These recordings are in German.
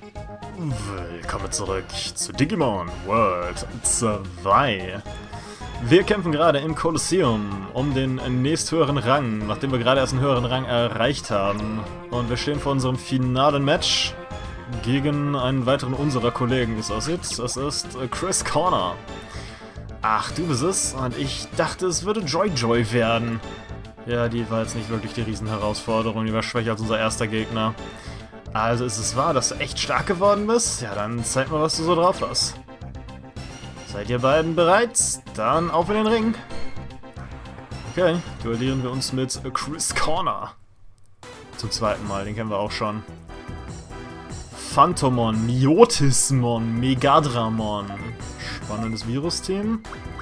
Willkommen zurück zu Digimon World 2. Wir kämpfen gerade im Kolosseum um den nächsthöheren Rang, nachdem wir gerade erst einen höheren Rang erreicht haben. Und wir stehen vor unserem finalen Match gegen einen weiteren unserer Kollegen, wie es aussieht. Das ist Chris Corner. Ach, du bist es? Und ich dachte, es würde Joy werden. Ja, die war jetzt nicht wirklich die Riesenherausforderung, die war schwächer als unser erster Gegner. Also ist es wahr, dass du echt stark geworden bist? Ja, dann zeig mal, was du so drauf hast. Seid ihr beiden bereit? Dann auf in den Ring. Okay, duellieren wir uns mit Chris Corner. Zum zweiten Mal, den kennen wir auch schon. Phantomon, Myotismon, Megadramon. Spannendes Virus-Team.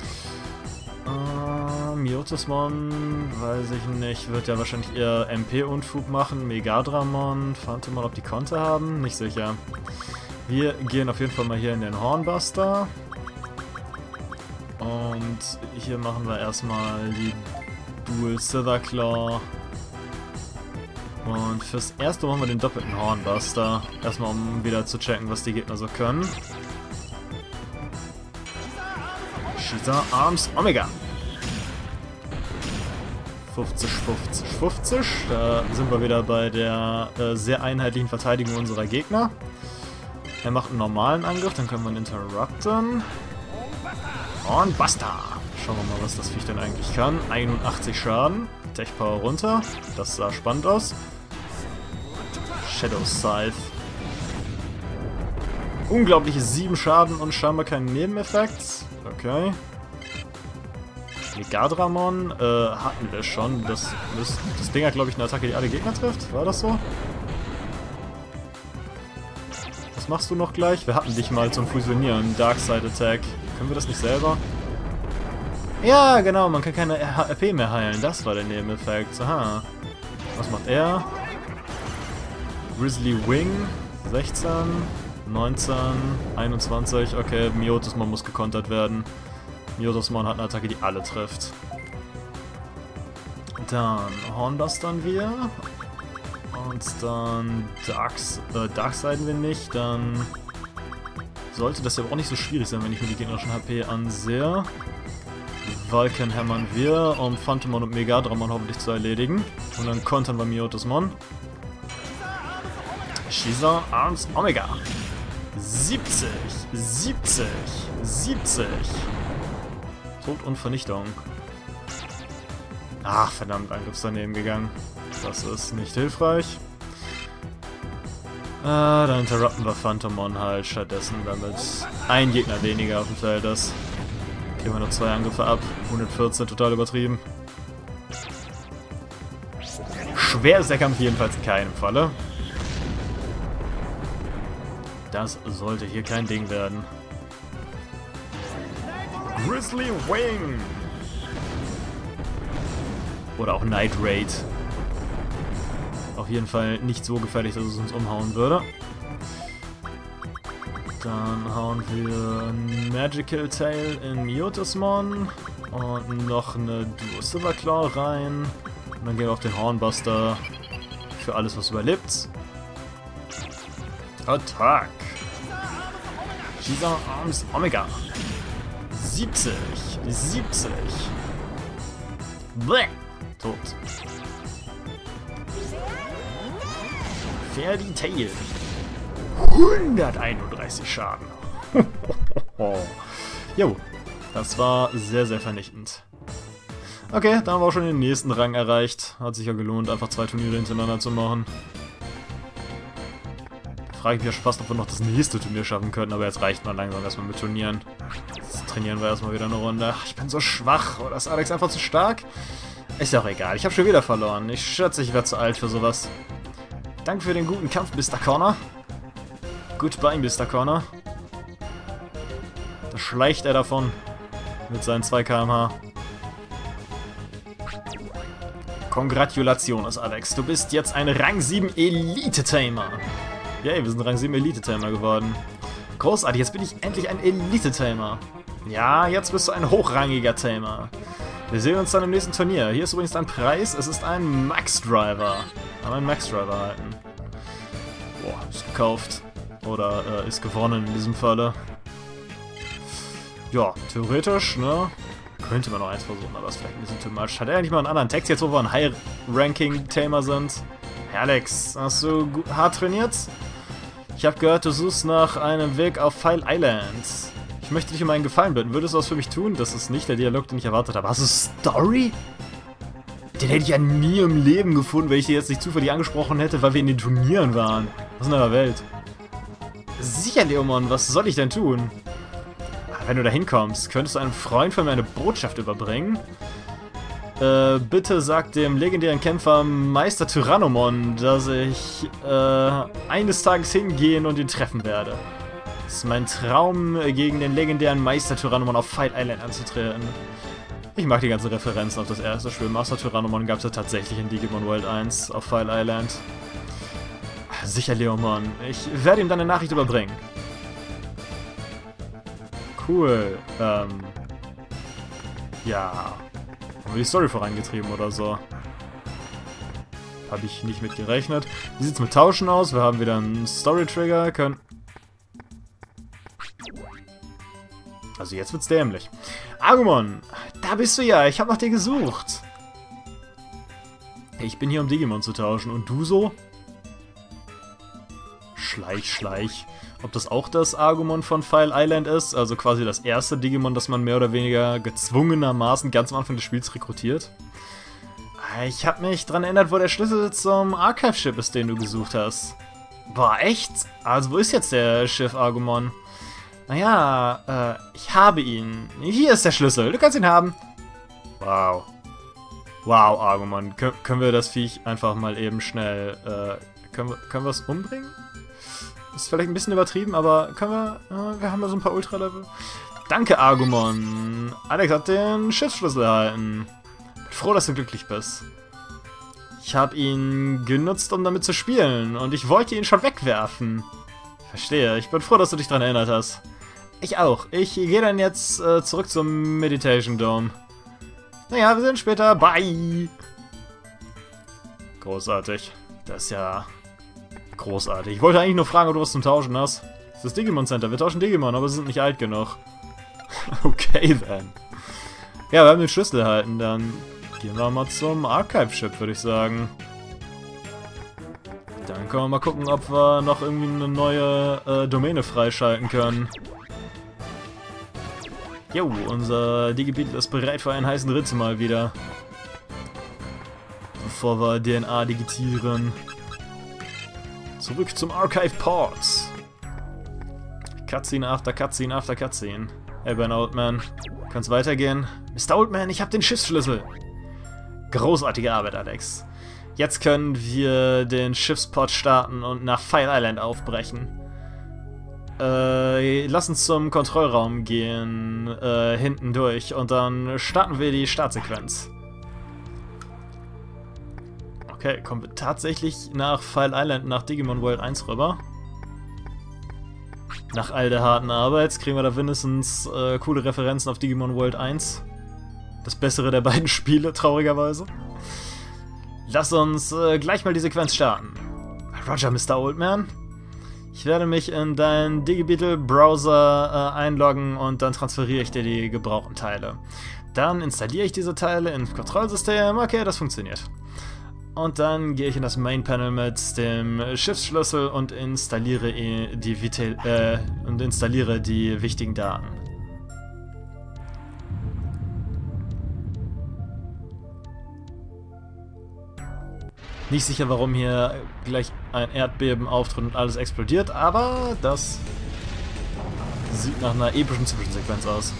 Myotismon, weiß ich nicht, wird ja wahrscheinlich eher MP-Unfug machen. Megadramon, Phantomon, ob die Konter haben? Nicht sicher. Wir gehen auf jeden Fall mal hier in den Hornbuster. Und hier machen wir erstmal die Dual Silverclaw. Und fürs erste machen wir den doppelten Hornbuster. Erstmal, um wieder zu checken, was die Gegner so können. Shisa Arms Omega. 50, 50, 50. Da sind wir wieder bei der sehr einheitlichen Verteidigung unserer Gegner. Er macht einen normalen Angriff, dann können wir ihn interrupten. Und basta! Schauen wir mal, was das Viech denn eigentlich kann. 81 Schaden. Tech Power runter. Das sah spannend aus. Shadow Scythe. Unglaubliche 7 Schaden und scheinbar keinen Nebeneffekt. Okay. Megadramon hatten wir schon. Das Ding hat, glaube ich, eine Attacke, die alle Gegner trifft. War das so? Was machst du noch gleich? Wir hatten dich mal zum Fusionieren. Darkside Attack. Können wir das nicht selber? Ja, genau. Man kann keine RP mehr heilen. Das war der Nebeneffekt. Aha. Was macht er? Grizzly Wing. 16, 19, 21. Okay, Myotismon muss gekontert werden. Myotismon hat eine Attacke, die alle trifft. Dann Hornbustern wir. Und dann Darksiden wir nicht. Dann sollte das ja auch nicht so schwierig sein, wenn ich mir die gegnerischen HP ansehe. Vulcan hämmern wir, um Phantomon und Megadramon hoffentlich zu erledigen. Und dann kontern wir Myotismon. Shisa Arms Omega. 70, 70, 70. Tod und Vernichtung. Ach, verdammt, Angriff ist daneben gegangen. Das ist nicht hilfreich. Dann interrupten wir Phantomon halt stattdessen, damit ein Gegner weniger auf dem Feld ist. Kriegen wir noch 2 Angriffe ab. 114, total übertrieben. Schwer ist der Kampf jedenfalls in keinem Falle. Das sollte hier kein Ding werden. Grizzly Wing! Oder auch Night Raid. Auf jeden Fall nicht so gefährlich, dass es uns umhauen würde. Dann hauen wir Magical Tail in Myotismon. Und noch eine Duo Silverclaw rein. Und dann gehen wir auf den Hornbuster für alles, was überlebt. Attack! Shisa Arms Omega. 70, 70. Bleh. Tot. Fairy Tail. 131 Schaden. Jo, das war sehr, sehr vernichtend. Okay, dann haben wir auch schon den nächsten Rang erreicht. Hat sich ja gelohnt, einfach 2 Turniere hintereinander zu machen. Frage ich mich ja schon fast, ob wir noch das nächste Turnier schaffen können, aber jetzt reicht mal langsam erstmal mit Turnieren. Jetzt trainieren wir erstmal wieder eine Runde. Ach, ich bin so schwach, oder ist Alex einfach zu stark? Ist ja auch egal, ich habe schon wieder verloren. Ich schätze, ich werde zu alt für sowas. Danke für den guten Kampf, Mr. Corner. Goodbye, Mr. Corner. Da schleicht er davon. Mit seinen 2 km/h. Congratulations, Alex. Du bist jetzt ein Rang 7 Elite-Tamer. Yay, wir sind Rang 7 Elite-Tamer geworden. Großartig, jetzt bin ich endlich ein Elite-Tamer. Ja, jetzt bist du ein hochrangiger Tamer. Wir sehen uns dann im nächsten Turnier. Hier ist übrigens dein Preis. Es ist ein Max-Driver. Haben wir einen Max-Driver erhalten. Boah, ist gekauft. Oder ist gewonnen in diesem Falle. Ja, theoretisch, ne? Könnte man noch eins versuchen, aber ist vielleicht ein bisschen too much. Hat er eigentlich mal einen anderen Text, jetzt wo wir ein High-Ranking-Thema sind? Hey Alex, hast du hart trainiert? Ich habe gehört, du suchst nach einem Weg auf File Island. Ich möchte dich um einen Gefallen bitten. Würdest du was für mich tun? Das ist nicht der Dialog, den ich erwartet habe. Hast du Story? Den hätte ich ja nie im Leben gefunden, wenn ich dir jetzt nicht zufällig angesprochen hätte, weil wir in den Turnieren waren. Was in der Welt? Sicher, Leomon, was soll ich denn tun? Wenn du da hinkommst, könntest du einem Freund von mir eine Botschaft überbringen? Bitte sag dem legendären Kämpfer Meister Tyrannomon, dass ich eines Tages hingehen und ihn treffen werde. Es ist mein Traum, gegen den legendären Meister Tyrannomon auf Fight Island anzutreten. Ich mag die ganzen Referenzen auf das erste Spiel. Master Tyrannomon gab es ja tatsächlich in Digimon World 1 auf Fight Island. Sicher, Leomon. Ich werde ihm dann eine Nachricht überbringen. Cool. Ja. Haben wir die Story vorangetrieben oder so? Habe ich nicht mit gerechnet. Wie sieht's mit Tauschen aus? Wir haben wieder einen Story-Trigger. Also jetzt wird's dämlich. Agumon, da bist du ja. Ich habe nach dir gesucht. Ich bin hier, um Digimon zu tauschen. Und du so? Schleich. Ob das auch das Agumon von File Island ist, also quasi das erste Digimon, das man mehr oder weniger gezwungenermaßen ganz am Anfang des Spiels rekrutiert. Ich habe mich dran erinnert, wo der Schlüssel zum Archive-Ship ist, den du gesucht hast. Boah, echt? Also wo ist jetzt der Schiff Agumon? Naja, ich habe ihn. Hier ist der Schlüssel, du kannst ihn haben. Wow. Wow, Agumon. Können wir das Viech einfach mal eben schnell, können wir es umbringen? Ist vielleicht ein bisschen übertrieben, aber können wir haben ja so ein paar Ultra-Level. Danke, Agumon. Alex hat den Schiffsschlüssel erhalten. Bin froh, dass du glücklich bist. Ich habe ihn genutzt, um damit zu spielen, und ich wollte ihn schon wegwerfen. Verstehe, ich bin froh, dass du dich daran erinnert hast. Ich auch. Ich gehe dann jetzt zurück zum Meditation Dome. Naja, wir sehen später. Bye! Großartig. Das ist ja... großartig. Ich wollte eigentlich nur fragen, ob du was zum Tauschen hast. Das ist das Digimon Center. Wir tauschen Digimon, aber sie sind nicht alt genug. Okay, dann. Ja, wir haben den Schlüssel erhalten. Dann gehen wir mal zum Archive-Ship, würde ich sagen. Dann können wir mal gucken, ob wir noch irgendwie eine neue Domäne freischalten können. Jo, unser Digibeetle ist bereit für einen heißen Ritt mal wieder. Bevor wir DNA digitieren. Zurück zum Archive Ports. Cutscene after Cutscene after Cutscene. Hey Ben Oldman, kann's weitergehen? Mr. Oldman, ich hab den Schiffsschlüssel. Großartige Arbeit, Alex. Jetzt können wir den Schiffsport starten und nach File Island aufbrechen. Lass uns zum Kontrollraum gehen, hinten durch, und dann starten wir die Startsequenz. Okay, kommen wir tatsächlich nach File Island, nach Digimon World 1 rüber. Nach all der harten Arbeit kriegen wir da mindestens coole Referenzen auf Digimon World 1. Das bessere der beiden Spiele, traurigerweise. Lass uns gleich mal die Sequenz starten. Roger, Mr. Oldman. Ich werde mich in deinen Digibeetle-Browser einloggen und dann transferiere ich dir die gebrauchten Teile. Dann installiere ich diese Teile ins Kontrollsystem. Okay, das funktioniert. Und dann gehe ich in das Main-Panel mit dem Schiffsschlüssel und installiere die wichtigen Daten. Nicht sicher, warum hier gleich ein Erdbeben auftritt und alles explodiert, aber das sieht nach einer epischen Zwischensequenz aus.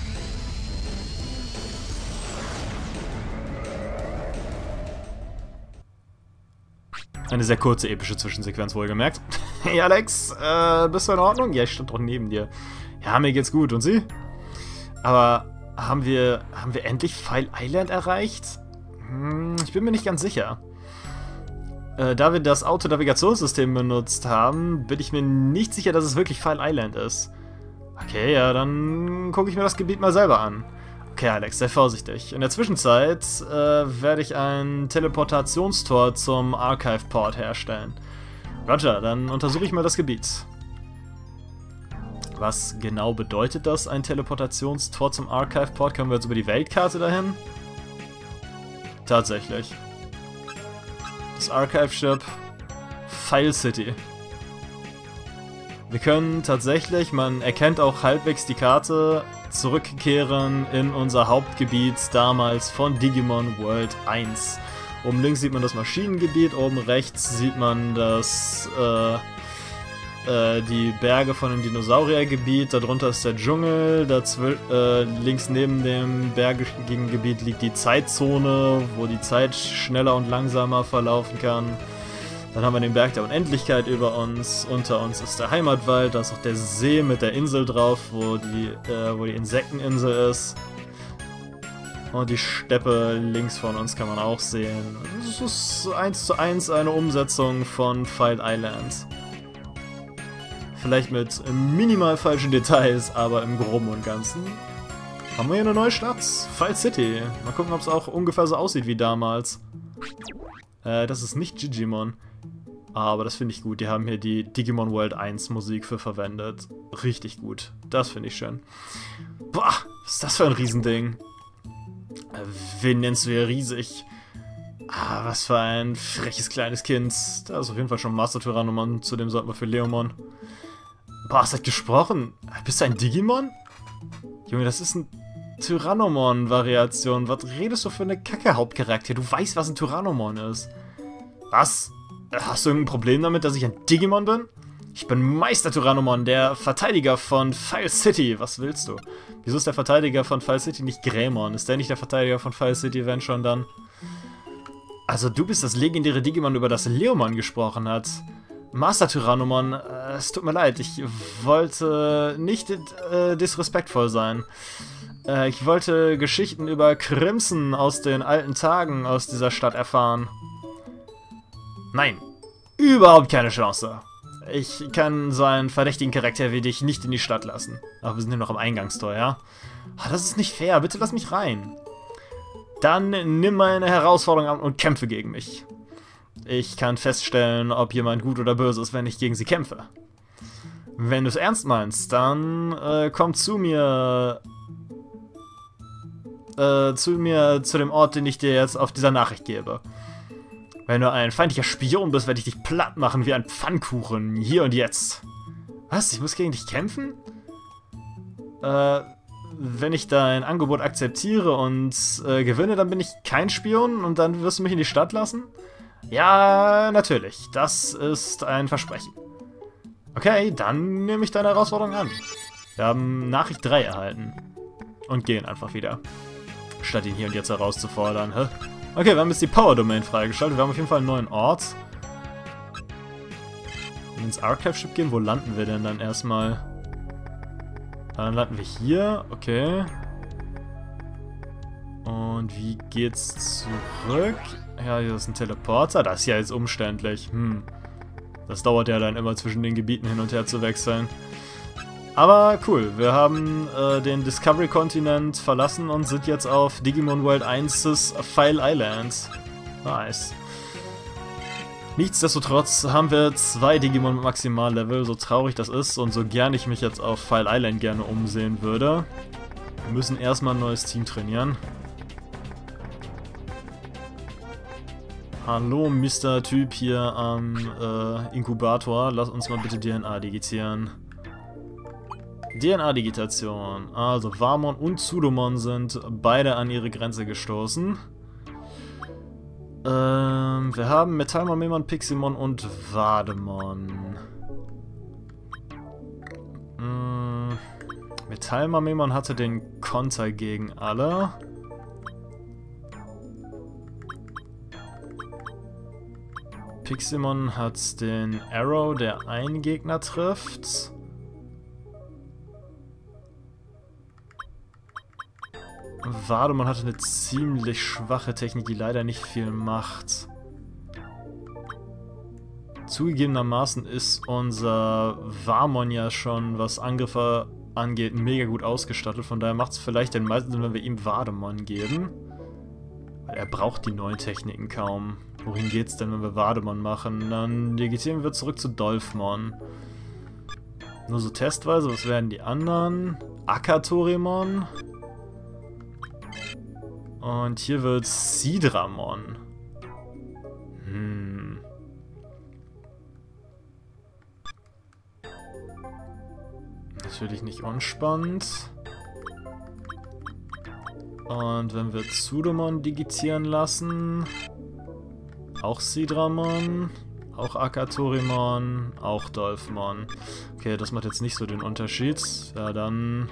Eine sehr kurze, epische Zwischensequenz, wohlgemerkt. Hey Alex, bist du in Ordnung? Ja, ich stand doch neben dir. Ja, mir geht's gut. Und Sie? Aber haben wir endlich File Island erreicht? Ich bin mir nicht ganz sicher. Da wir das Autonavigationssystem benutzt haben, bin ich mir nicht sicher, dass es wirklich File Island ist. Okay, ja, dann gucke ich mir das Gebiet mal selber an. Okay, Alex, sei vorsichtig. In der Zwischenzeit werde ich ein Teleportationstor zum Archive-Port herstellen. Roger, dann untersuche ich mal das Gebiet. Was genau bedeutet das, ein Teleportationstor zum Archive-Port? Können wir jetzt über die Weltkarte dahin? Tatsächlich. Das Archive-Ship File City. Wir können tatsächlich, man erkennt auch halbwegs die Karte, zurückkehren in unser Hauptgebiet damals von Digimon World 1. Oben links sieht man das Maschinengebiet, oben rechts sieht man das, die Berge von dem Dinosauriergebiet, darunter ist der Dschungel, links neben dem bergigen Gebiet liegt die Zeitzone, wo die Zeit schneller und langsamer verlaufen kann. Dann haben wir den Berg der Unendlichkeit über uns, unter uns ist der Heimatwald, da ist auch der See mit der Insel drauf, wo die Insekteninsel ist. Und die Steppe links von uns kann man auch sehen. Es ist 1:1 eine Umsetzung von File Island. Vielleicht mit minimal falschen Details, aber im Groben und Ganzen haben wir hier eine neue Stadt, File City. Mal gucken, ob es auch ungefähr so aussieht wie damals. Das ist nicht Digimon. Aber das finde ich gut. Die haben hier die Digimon World 1 Musik für verwendet. Richtig gut. Das finde ich schön. Boah, was ist das für ein Riesending? Wen nennst du hier riesig? Ah, was für ein freches kleines Kind. Da ist auf jeden Fall schon Master Tyrannomon. Zudem sollten wir für Leomon. Boah, es hat gesprochen. Bist du ein Digimon? Junge, das ist ein Tyrannomon-Variation. Was redest du für eine Kacke-Hauptcharakter? Du weißt, was ein Tyrannomon ist. Was? Hast du irgendein Problem damit, dass ich ein Digimon bin? Ich bin Meister Tyrannomon, der Verteidiger von File City. Was willst du? Wieso ist der Verteidiger von File City nicht Greymon? Ist der nicht der Verteidiger von File City, wenn schon dann? Also du bist das legendäre Digimon, über das Leomon gesprochen hat. Master Tyrannomon, es tut mir leid, ich wollte nicht disrespektvoll sein. Ich wollte Geschichten über Crimson aus den alten Tagen aus dieser Stadt erfahren. Nein, überhaupt keine Chance. Ich kann so einen verdächtigen Charakter wie dich nicht in die Stadt lassen. Aber wir sind hier noch am Eingangstor, ja? Oh, das ist nicht fair, bitte lass mich rein. Dann nimm meine Herausforderung an und kämpfe gegen mich. Ich kann feststellen, ob jemand gut oder böse ist, wenn ich gegen sie kämpfe. Wenn du es ernst meinst, dann komm zu mir zu dem Ort, den ich dir jetzt auf dieser Nachricht gebe. Wenn du ein feindlicher Spion bist, werde ich dich platt machen wie ein Pfannkuchen. Hier und jetzt. Was? Ich muss gegen dich kämpfen? Wenn ich dein Angebot akzeptiere und gewinne, dann bin ich kein Spion und dann wirst du mich in die Stadt lassen? Ja, natürlich. Das ist ein Versprechen. Okay, dann nehme ich deine Herausforderung an. Wir haben Nachricht 3 erhalten. Und gehen einfach wieder. Statt ihn hier und jetzt herauszufordern. Hä? Okay, wir haben jetzt die Power Domain freigeschaltet. Wir haben auf jeden Fall einen neuen Ort. Wenn wir ins Archive Ship gehen, wo landen wir denn dann erstmal? Dann landen wir hier. Okay. Und wie geht's zurück? Ja, hier ist ein Teleporter. Das ist ja jetzt umständlich. Das dauert ja dann immer zwischen den Gebieten hin und her zu wechseln. Aber cool, wir haben den Discovery-Kontinent verlassen und sind jetzt auf Digimon World 1's File Island. Nice. Nichtsdestotrotz haben wir 2 Digimon mit Maximallevel, so traurig das ist und so gern ich mich jetzt auf File Island gerne umsehen würde. Wir müssen erstmal ein neues Team trainieren. Hallo Mr. Typ hier am Inkubator, lass uns mal bitte DNA digitieren. DNA-Digitation. Also Warmon und Pseudomon sind beide an ihre Grenze gestoßen. Wir haben Metallmon, Piximon und Vademon. Metallmon hatte den Konter gegen alle. Piximon hat den Arrow, der einen Gegner trifft. Vademon hatte eine ziemlich schwache Technik, die leider nicht viel macht. Zugegebenermaßen ist unser Varmon ja schon, was Angriffe angeht, mega gut ausgestattet. Von daher macht es vielleicht den meisten Sinn, wenn wir ihm Vademon geben. Weil er braucht die neuen Techniken kaum. Wohin geht's denn, wenn wir Vademon machen? Dann digitieren wir zurück zu Dolphmon. Nur so testweise, was werden die anderen? Akatorimon. Und hier wird Sidramon. Natürlich nicht unspannend. Und wenn wir Zudomon digitieren lassen, auch Sidramon, auch Akatorimon, auch Dolphmon. Okay, das macht jetzt nicht so den Unterschied. Ja, dann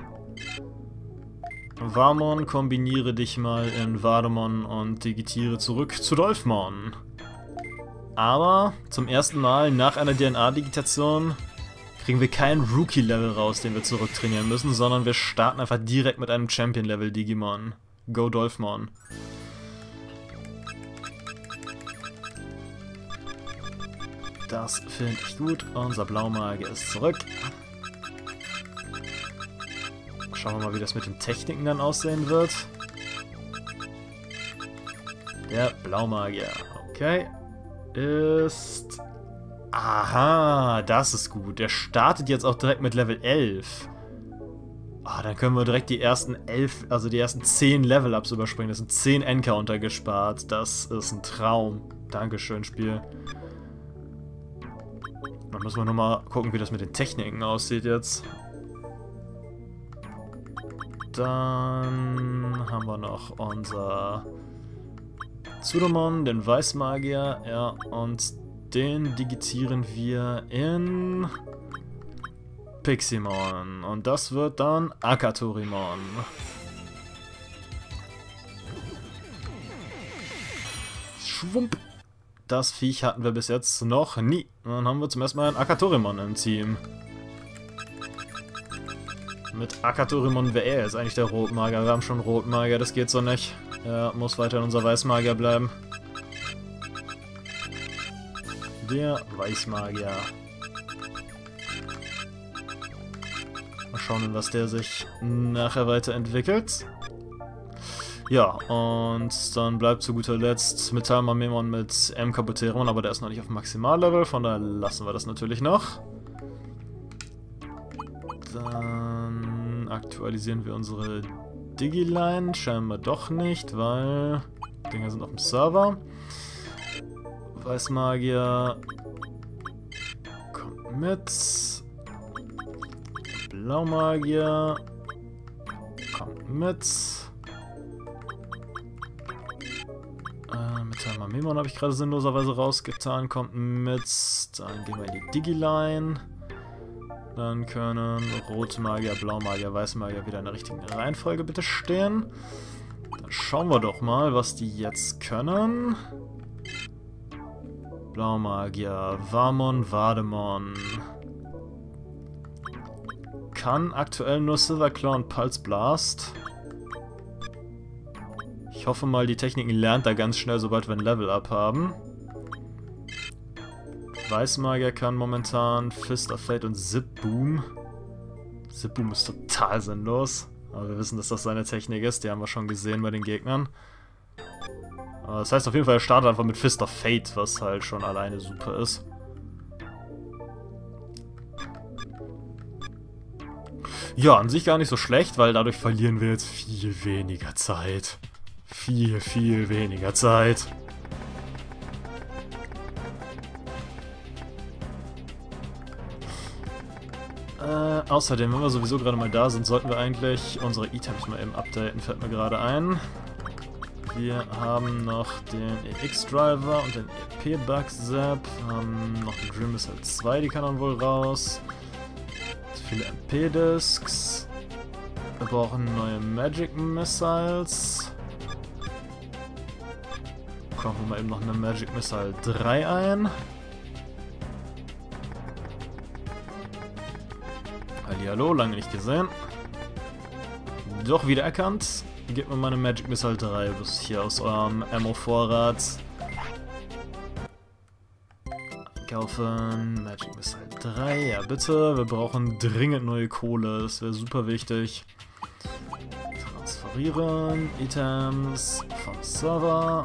Vamon, kombiniere dich mal in Vademon und digitiere zurück zu Dolphmon. Aber zum ersten Mal nach einer DNA-Digitation kriegen wir keinen Rookie-Level raus, den wir zurücktrainieren müssen, sondern wir starten einfach direkt mit einem Champion-Level-Digimon. Go Dolphmon. Das finde ich gut. Unser Blaumagier ist zurück. Schauen wir mal, wie das mit den Techniken dann aussehen wird. Der Blaumagier. Okay. Ist... Aha, das ist gut. Der startet jetzt auch direkt mit Level 11. Ah, dann können wir direkt die ersten 11, also die ersten 10 Level-Ups überspringen. Das sind 10 Encounter gespart. Das ist ein Traum. Dankeschön, Spiel. Dann müssen wir nochmal gucken, wie das mit den Techniken aussieht jetzt. Dann haben wir noch unser Zudomon, den Weißmagier, ja, und den digitieren wir in Piximon. Und das wird dann Akatorimon. Schwump. Das Viech hatten wir bis jetzt noch nie. Und dann haben wir zum ersten Mal ein Akatorimon im Team. Mit Akatorimon wäre er jetzt eigentlich der Rotmagier. Wir haben schon Rotmagier, das geht so nicht. Er muss weiterhin unser Weißmagier bleiben. Der Weißmagier. Mal schauen, was der sich nachher weiterentwickelt. Ja, und dann bleibt zu guter Letzt Metallmamemon mit M-Kabuteron, aber der ist noch nicht auf Maximallevel, von daher lassen wir das natürlich noch. Dann aktualisieren wir unsere Digiline, scheinbar doch nicht, weil die Dinger sind auf dem Server. Weißmagier kommt mit. Blaumagier kommt mit. Metallmamemon habe ich gerade sinnloserweise rausgetan, kommt mit. Dann gehen wir in die Digiline. Dann können Rotmagier, Blaumagier, Weißmagier wieder in der richtigen Reihenfolge bitte stehen. Dann schauen wir doch mal, was die jetzt können. Blaumagier, Vamon, Vademon. Kann aktuell nur Silverclaw und Pulse Blast. Ich hoffe mal, die Techniken lernt er ganz schnell, sobald wir ein Level-Up haben. Weißmagier kann momentan Fist of Fate und Zip-Boom. Zip-Boom ist total sinnlos. Aber wir wissen, dass das seine Technik ist. Die haben wir schon gesehen bei den Gegnern. Aber das heißt auf jeden Fall, er startet einfach mit Fist of Fate, was halt schon alleine super ist. Ja, an sich gar nicht so schlecht, weil dadurch verlieren wir jetzt viel weniger Zeit. Viel weniger Zeit. Außerdem, wenn wir sowieso gerade mal da sind, sollten wir eigentlich unsere Items mal eben updaten, fällt mir gerade ein. Wir haben noch den EX-Driver und den EP-Bug-Zap. Wir haben noch den Dream Missile 2, die kann dann wohl raus. Viele MP-Discs. Wir brauchen neue Magic Missiles. Kaufen wir mal eben noch eine Magic Missile 3 ein. Hallihallo, lange nicht gesehen. Doch wieder erkannt. Gebt mir mal eine Magic Missile 3, das hier aus eurem Ammo-Vorrat. Kaufen, Magic Missile 3, ja bitte. Wir brauchen dringend neue Kohle, das wäre super wichtig. Transferieren, Items vom Server.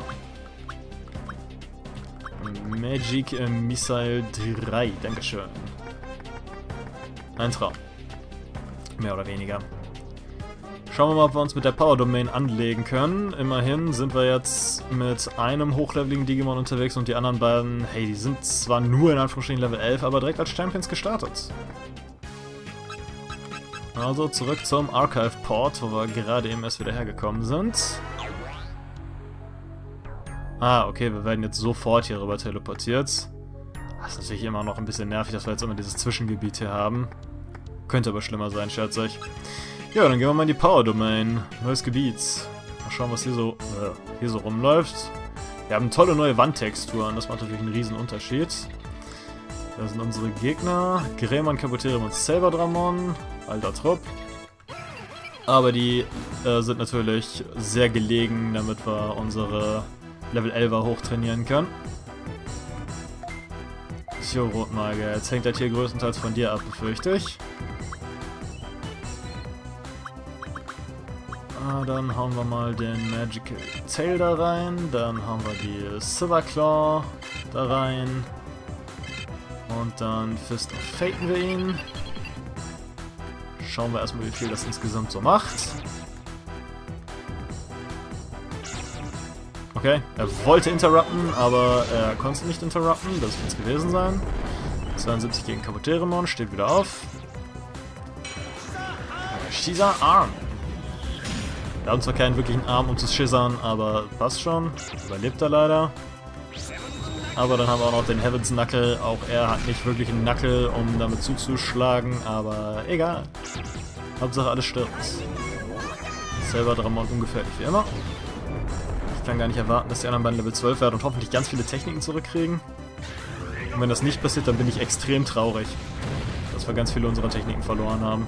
Magic Missile 3, dankeschön. Ein Traum. Mehr oder weniger. Schauen wir mal, ob wir uns mit der Power Domain anlegen können. Immerhin sind wir jetzt mit einem hochleveligen Digimon unterwegs und die anderen beiden, hey, die sind zwar nur in Anführungsstrichen Level 11, aber direkt als Champions gestartet. Also zurück zum Archive Port, wo wir gerade eben erst wieder hergekommen sind. Ah, okay, wir werden jetzt sofort hier rüber teleportiert. Das ist natürlich immer noch ein bisschen nervig, dass wir jetzt immer dieses Zwischengebiet hier haben. Könnte aber schlimmer sein, schätze ich. Ja, dann gehen wir mal in die Power Domain. Neues Gebiet. Mal schauen, was hier so rumläuft. Wir haben tolle neue Wandtexturen, das macht natürlich einen riesen Unterschied. Da sind unsere Gegner. Greymon, Kabuterium und Saberdramon. Alter Trupp. Aber die sind natürlich sehr gelegen, damit wir unsere Level 11er hochtrainieren können. So, Rotmagier, jetzt hängt das hier größtenteils von dir ab, befürchte ich. Dann hauen wir mal den Magical Tail da rein, dann hauen wir die Silverclaw da rein und dann Fist of Faten wir ihn. Schauen wir erstmal, wie viel das insgesamt so macht. Okay, er wollte interrupten, aber er konnte nicht interrupten, das wird es gewesen sein. 72 gegen Kabuterimon, steht wieder auf. Shisa Arm. Wir haben zwar keinen wirklichen Arm, um zu schissern, aber passt schon. Überlebt er leider. Aber dann haben wir auch noch den Heaven's Knuckle. Auch er hat nicht wirklich einen Knuckle, um damit zuzuschlagen, aber egal. Hauptsache alles stirbt. Saberdramon ungefährlich wie immer. Ich kann gar nicht erwarten, dass die anderen beiden Level 12 werden und hoffentlich ganz viele Techniken zurückkriegen. Und wenn das nicht passiert, dann bin ich extrem traurig, dass wir ganz viele unserer Techniken verloren haben.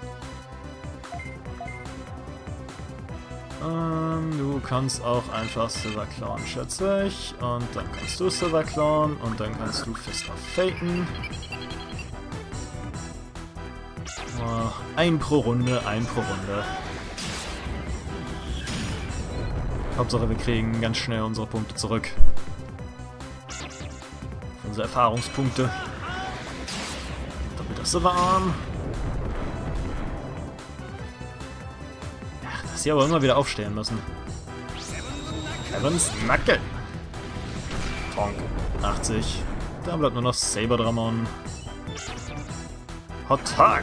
Du kannst auch einfach Silverclawn, schätze ich. Und dann kannst du Silverclawn und dann kannst du Fist of Faten. Ein pro Runde, ein pro Runde. Hauptsache wir kriegen ganz schnell unsere Punkte zurück. Unsere Erfahrungspunkte. Doppelter Silverarm. Dass sie aber immer wieder aufstehen müssen. Heaven's Knuckle. Tonk. 80. Da bleibt nur noch Saberdramon. Hot Tag.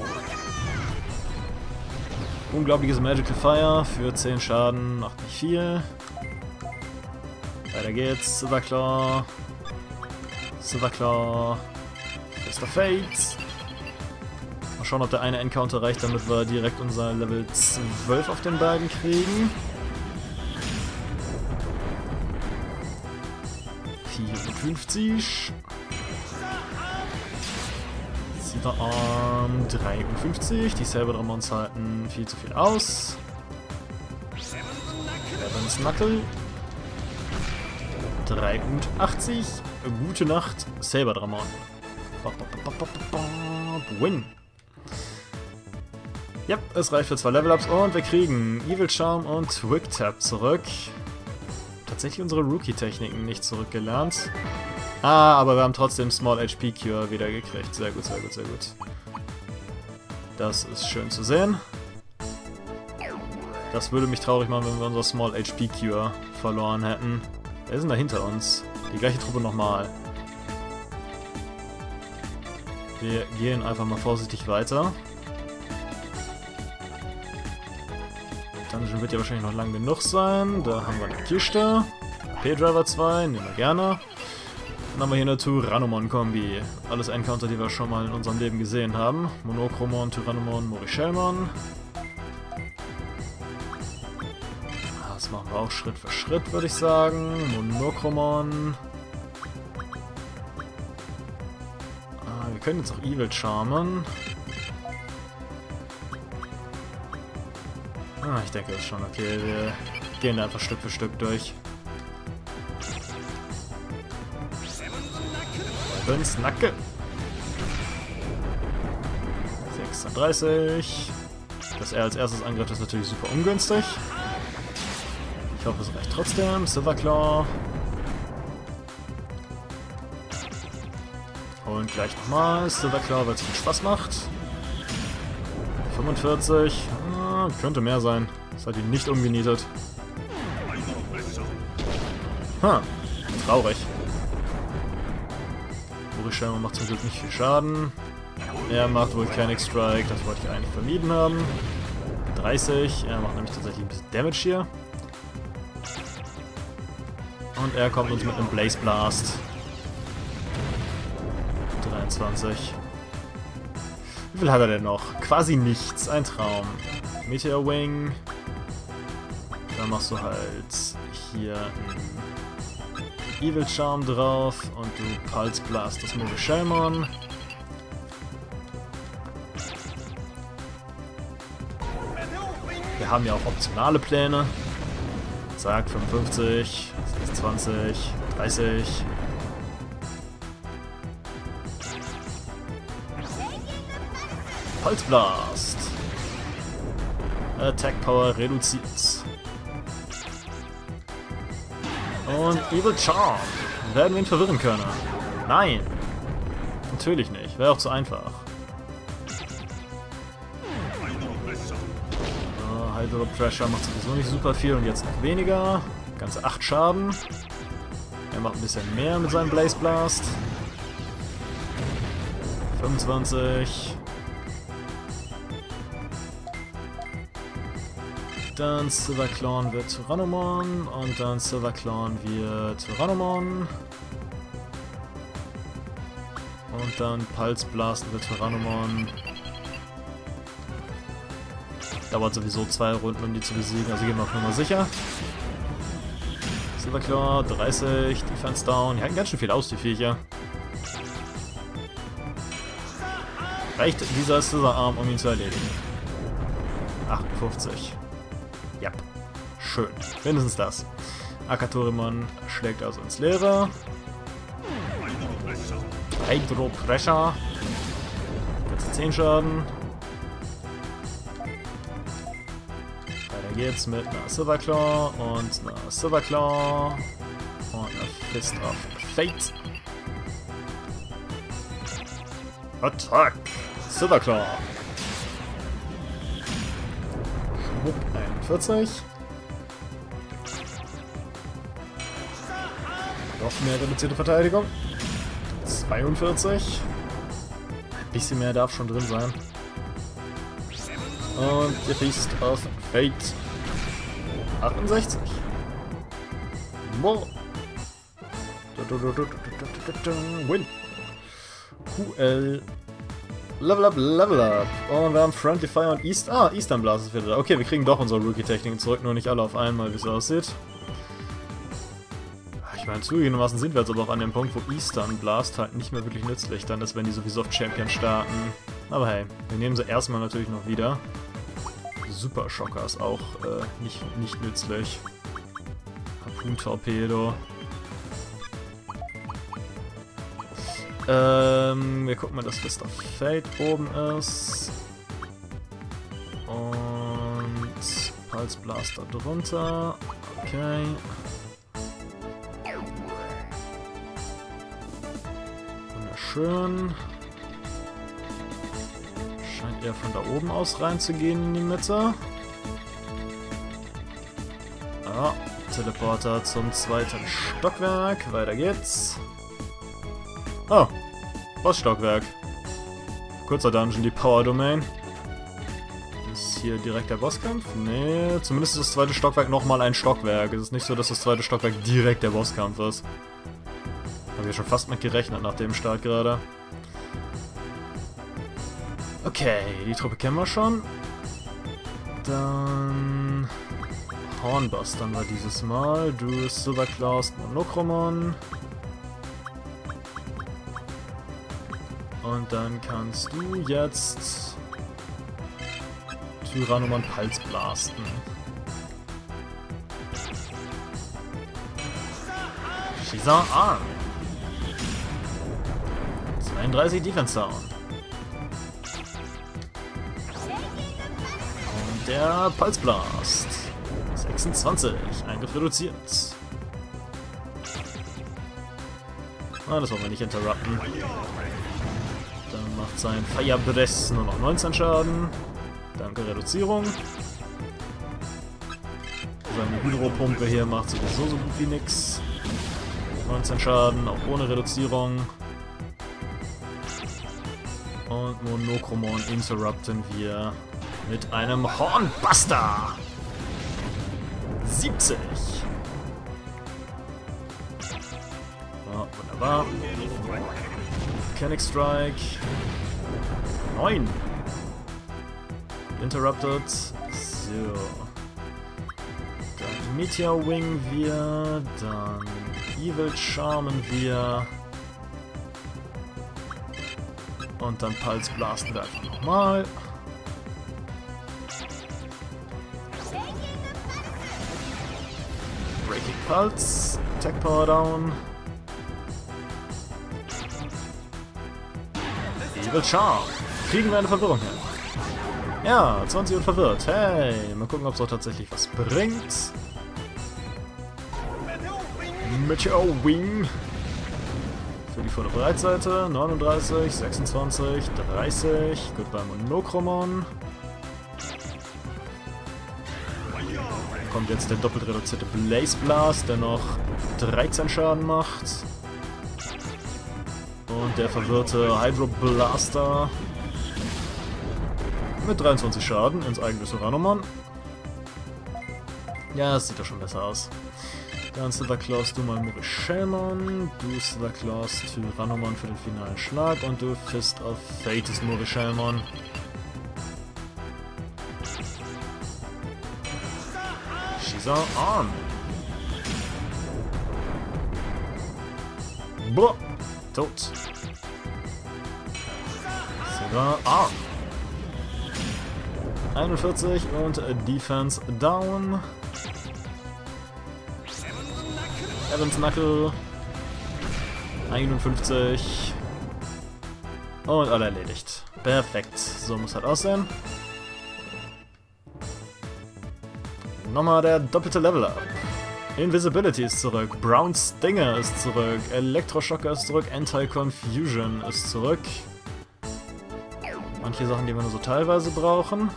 Unglaubliches Magical Fire für 10 Schaden. Macht nicht viel. Weiter geht's. Silverclaw. Silverclaw. Fist of Fates. Mal schauen, ob der eine Encounter reicht, damit wir direkt unser Level 12 auf den beiden kriegen. 54. Silverarm 53. Die Saberdramons halten viel zu viel aus. Heaven's Knuckle 83. Gute Nacht, Saberdramon. Win. Yep, es reicht für 2 Level-Ups und wir kriegen Evil Charm und Twig Tap zurück. Tatsächlich unsere Rookie-Techniken nicht zurückgelernt. Aber wir haben trotzdem Small HP Cure wieder gekriegt. Sehr gut, sehr gut, sehr gut. Das ist schön zu sehen. Das würde mich traurig machen, wenn wir unser Small HP Cure verloren hätten. Wer ist denn da hinter uns? Die gleiche Truppe nochmal. Wir gehen einfach mal vorsichtig weiter. Dungeon wird ja wahrscheinlich noch lang genug sein. Da haben wir eine Kiste. P-Driver 2, nehmen wir gerne. Dann haben wir hier eine Tyrannomon-Kombi. Alles Encounter, die wir schon mal in unserem Leben gesehen haben. Monochromon, Tyrannomon, Morichellmon. Das machen wir auch Schritt für Schritt, würde ich sagen. Monochromon. Wir können jetzt auch Evil charmen. Ich denke, das ist schon okay. Wir gehen da einfach Stück für Stück durch. Heaven's Knuckle. 36. Dass er als erstes angreift, ist natürlich super ungünstig. Ich hoffe, es reicht trotzdem. Silverclaw. Und Und gleich nochmal. Silver Claw, weil es viel Spaß macht. 45. Könnte mehr sein. Das hat ihn nicht umgenietet. Traurig. Morischelmer macht zum Glück nicht viel Schaden. Er macht Volcanic Strike, das wollte ich eigentlich vermieden haben. 30, er macht nämlich tatsächlich ein bisschen Damage hier. Und er kommt uns mit einem Blaze Blast. 23. Wie viel hat er denn noch? Quasi nichts, ein Traum. Meteor Wing. Da machst du halt hier einen Evil Charm drauf und du Pulse Blast das Morischelmon. Wir haben ja auch optionale Pläne. Zack, 55, 20, 30. Pulse Blast. Attack Power reduziert. Und Evil Charm. Werden wir ihn verwirren können? Nein. Natürlich nicht. Wäre auch zu einfach. Hydro Pressure macht sowieso nicht super viel und jetzt noch weniger. Ganze 8 Schaden. Er macht ein bisschen mehr mit seinem Blaze Blast. 25. Dann Silver Claw wird Tyrannomon und dann Silver Claw wird Tyrannomon. Und dann Pulse Blast wird Tyrannomon. Dauert sowieso 2 Runden, um die zu besiegen, also gehen wir auf Nummer sicher. Silver Claw, 30, Defense down. Die halten ganz schön viel aus, die Viecher. Reicht dieser Scissor Arm, um ihn zu erledigen? 58. Ja, schön. Mindestens das. Akatorimon schlägt also ins Leere. Hydro Pressure. Ganze 10 Schaden. Weiter geht's mit einer Silver Claw und einer Silver Claw und einer Fist of Fate. Attack! Silver Claw! Schwupp, 41. Noch mehr reduzierte Verteidigung. 42. Ein bisschen mehr darf schon drin sein. Und der Feast of Fate. 68. Wow. Win. QL. Level up, level up. Und wir haben Friendly Fire und Eastern Blast ist wieder da. Okay, wir kriegen doch unsere Rookie-Techniken zurück, nur nicht alle auf einmal, wie es aussieht. Ich meine, zugegebenermaßen sind wir jetzt aber auch an dem Punkt, wo Eastern Blast halt nicht mehr wirklich nützlich dann ist, wenn die sowieso auf Champion starten. Aber hey, wir nehmen sie erstmal natürlich noch wieder. Super Schocker ist auch nicht nützlich. Harpoon-Torpedo. Wir gucken mal, dass Fist of Fate oben ist. Und Pulse Blaster drunter. Okay. Wunderschön. Scheint eher von da oben aus reinzugehen in die Mitte. Ah, Teleporter zum 2. Stockwerk. Weiter geht's. Oh, Bossstockwerk. Kurzer Dungeon, die Power Domain. Ist hier direkt der Bosskampf? Nee, zumindest ist das 2. Stockwerk nochmal ein Stockwerk. Es ist nicht so, dass das 2. Stockwerk direkt der Bosskampf ist. Habe ich schon fast mit gerechnet nach dem Start gerade. Okay, die Truppe kennen wir schon. Dann Hornbustern wir dieses Mal. Du Silver Claws Monochromon. Und dann kannst du jetzt Tyrannomon Pulse blasten. Scissor Arm. 32 Defense Down. Und der Pulse Blast. 26. Angriff reduziert. Ah, das wollen wir nicht interrupten. macht sein Fire Breath nur noch 19 Schaden. Danke, Reduzierung. Seine Hydropumpe hier macht sowieso so gut wie nix. 19 Schaden, auch ohne Reduzierung. Und Monochromon interrupten wir mit einem Hornbuster. 70. Ja, wunderbar. Mechanic Strike. 9. Interrupted. So. Dann Meteor Wing wir. Dann Evil Charmen wir. Und dann Pulse blasten wir einfach nochmal. Breaking Pulse. Attack Power Down. Evil Charm. Kriegen wir eine Verwirrung hin. Ja, 20 und verwirrt. Hey, mal gucken, ob es auch tatsächlich was bringt. Meteor Wing. Für die vordere Breitseite. 39, 26, 30. Goodbye Monochromon. Kommt jetzt der doppelt reduzierte Blaze Blast, der noch 13 Schaden macht. Und der verwirrte Hydro Blaster mit 23 Schaden ins eigene Tyrannomon. Ja, das sieht doch schon besser aus. Dann Silverclaws du mal Moricelmon, du Silverclaws Tyrannomon für den finalen Schlag und du Fist of Fates Moricelmon. She's on. Boah, tot. Silver Arm. 41 und Defense down. Evans Knuckle. 51. Und alle erledigt. Perfekt. So muss halt aussehen. Nochmal der doppelte Level-Up. Invisibility ist zurück. Brown Stinger ist zurück. Elektroschocker ist zurück. Anti-Confusion ist zurück. Manche Sachen, die wir nur so teilweise brauchen.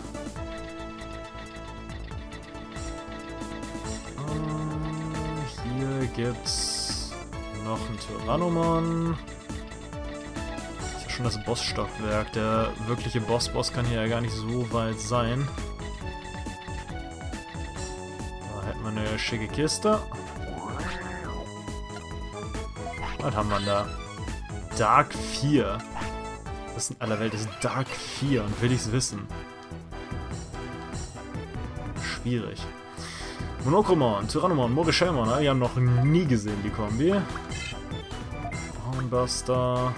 Hier gibt's noch ein Tyrannomon. Das ist ja schon das Bossstockwerk. Der wirkliche Boss kann hier ja gar nicht so weit sein. Da hätten wir eine schicke Kiste. Was haben wir da? Dark 4. Was in aller Welt ist Dark 4 und will ich's wissen? Schwierig. Monochromon, Tyrannomon, Moricelmon, ne? Wir haben noch nie gesehen, die Kombi. Hornbuster.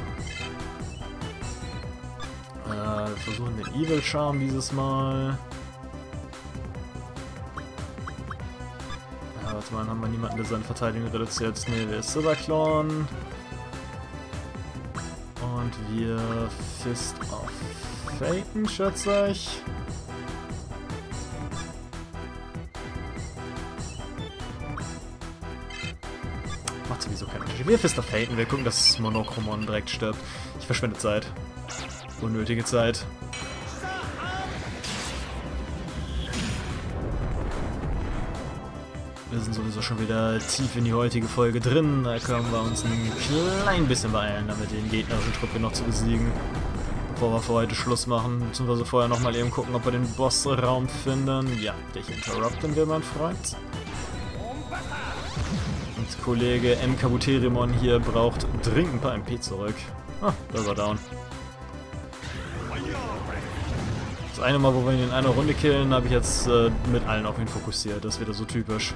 Wir versuchen den Evil Charm dieses Mal. Ja, warte mal, haben wir niemanden, der seine Verteidigung reduziert. Ne, wir Silverclawn. Und wir Fist of Faten, schätze ich. Macht sowieso keinen Unterschied. Wir Fist of Faten, wir gucken, dass Monochromon direkt stirbt. Ich verschwende Zeit. Unnötige Zeit. Wir sind sowieso schon wieder tief in die heutige Folge drin. Da können wir uns ein klein bisschen beeilen, damit den gegnerischen Truppe noch zu besiegen. Bevor wir für heute Schluss machen, beziehungsweise vorher nochmal eben gucken, ob wir den Bossraum finden. Ja, dich interrupten wir, mein Freund. Und Kollege M. Kabuterimon hier braucht dringend ein paar MP zurück. Ah, da ist er down. Das eine Mal, wo wir ihn in einer Runde killen, habe ich jetzt mit allen auf ihn fokussiert. Das ist wieder so typisch.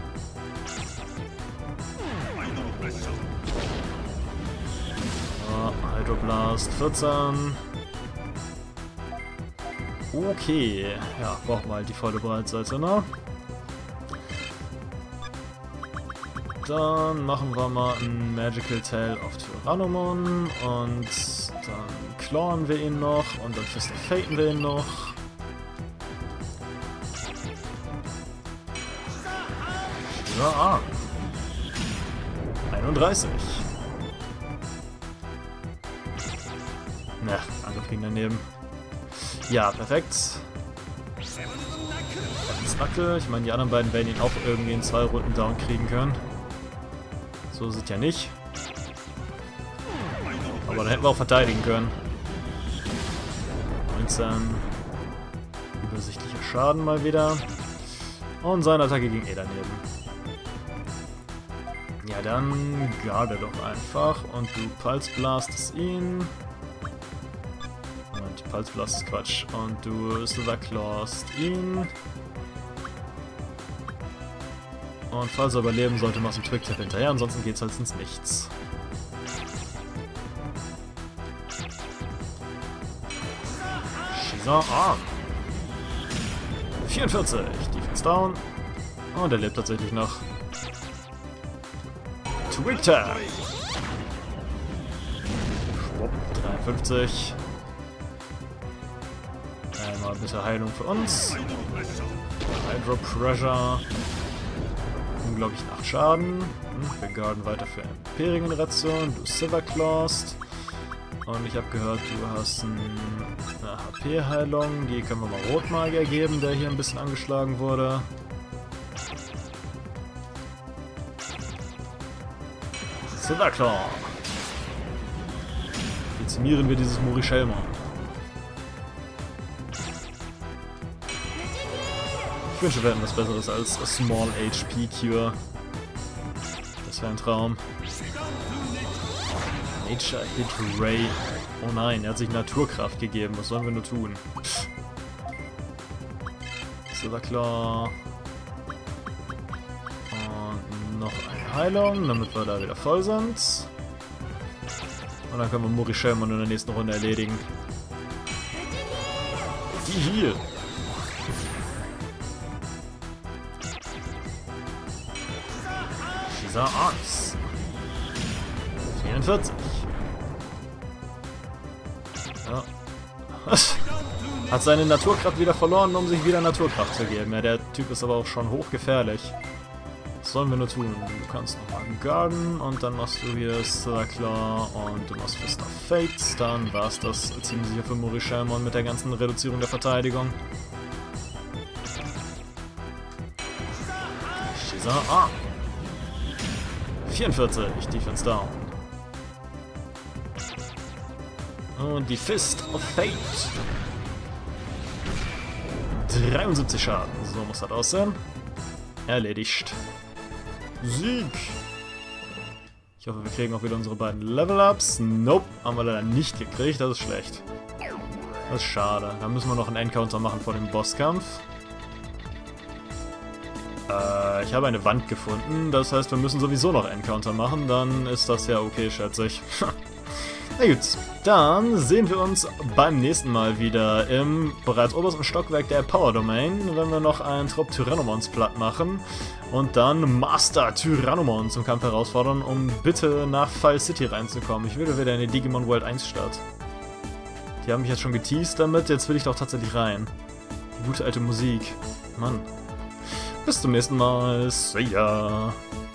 Hydroblast 14. Okay. Ja, brauchen wir halt die volle Breitseite, ne? Dann machen wir mal ein Magical Tail auf Tyrannomon und dann clawen wir ihn noch und dann Fist of Faten wir ihn noch. Ja, 31. Ja, wir kriegen daneben. Ja, perfekt. Knuckle. Ich meine, die anderen beiden werden ihn auch irgendwie in 2 Runden down kriegen können. So ist es ja nicht. Aber dann hätten wir auch verteidigen können. 19. Übersichtlicher Schaden mal wieder. Und seine Attacke ging daneben. Ja, dann garde doch einfach. Und du Pulse Blastest ihn. Und Pulse Blast ist Quatsch. Und du Silver Clawst ihn. Und falls er überleben sollte, machst du einen Twig-Tap hinterher. Ansonsten geht's halt ins Nichts. Schießer on. 44. Defense down. Und er lebt tatsächlich noch. Twig-Tap. Schwupp. 53. Einmal bitte Heilung für uns. Hydro Pressure. Unglaublich 8 Schaden. Wir garden weiter für Empyrean-Ration. Du Silver Clawst. Und ich habe gehört, du hast eine HP-Heilung. Die können wir mal Rotmagier geben, der hier ein bisschen angeschlagen wurde. Silver Claw. Dezimieren wir dieses Moricelmon. Ich wünsche, wir hätten was Besseres als a Small HP Cure. Das wäre ein Traum. Nature Hit Ray. Oh nein, er hat sich Naturkraft gegeben. Was sollen wir nur tun? Silver Claw. Und noch eine Heilung, damit wir da wieder voll sind. Und dann können wir Moricelmon in der nächsten Runde erledigen. Die hier. Arms. 44. Ja. Hat seine Naturkraft wieder verloren, um sich wieder Naturkraft zu geben. Ja, der Typ ist aber auch schon hochgefährlich. Was sollen wir nur tun? Du kannst nochmal garden und dann machst du hier Silver Claw und du machst Fist of Fate. Dann war es das ziemlich sicher für Moricelmon mit der ganzen Reduzierung der Verteidigung. Schießer Arm. 44, Defense down. Und die Fist of Fate. 73 Schaden. So muss das aussehen. Erledigt. Sieg. Ich hoffe, wir kriegen auch wieder unsere beiden Level-Ups. Nope, haben wir leider nicht gekriegt. Das ist schlecht. Das ist schade. Da müssen wir noch einen Encounter machen vor dem Bosskampf. Ich habe eine Wand gefunden, das heißt, wir müssen sowieso noch Encounter machen, dann ist das ja okay, schätze ich. Na gut, dann sehen wir uns beim nächsten Mal wieder im bereits obersten Stockwerk der Power Domain, wenn wir noch einen Trupp Tyrannomons platt machen und dann Master Tyrannomon zum Kampf herausfordern, um bitte nach Fall City reinzukommen. Ich will wieder in die Digimon World 1 Stadt. Die haben mich jetzt schon geteased damit, jetzt will ich doch tatsächlich rein. Die gute alte Musik. Mann. Bis zum nächsten Mal. See ya.